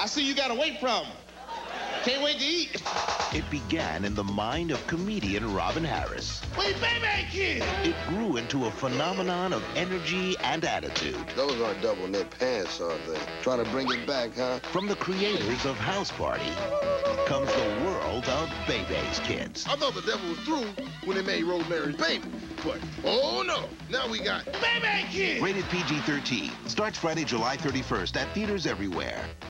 I see you got a weight problem. Can't wait to eat. It began in the mind of comedian Robin Harris. Wait, Bebe kid! It grew into a phenomenon of energy and attitude. Those aren't double knit pants, are they? Trying to bring it back, huh? From the creators of House Party comes the world of Bebe's Kids. I thought the devil was through when they made Rosemary's Baby. But, oh no, now we got Bebe kid! Rated PG-13. Starts Friday, July 31st at theaters everywhere.